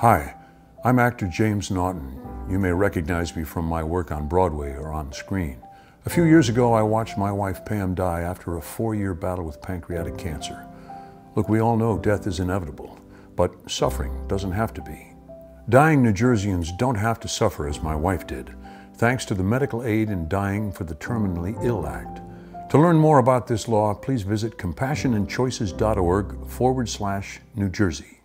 Hi, I'm actor James Naughton. You may recognize me from my work on Broadway or on screen. A few years ago, I watched my wife Pam die after a 4-year battle with pancreatic cancer. Look, we all know death is inevitable, but suffering doesn't have to be. Dying New Jerseyans don't have to suffer as my wife did, thanks to the Medical Aid in Dying for the Terminally Ill Act. To learn more about this law, please visit compassionandchoices.org/New Jersey.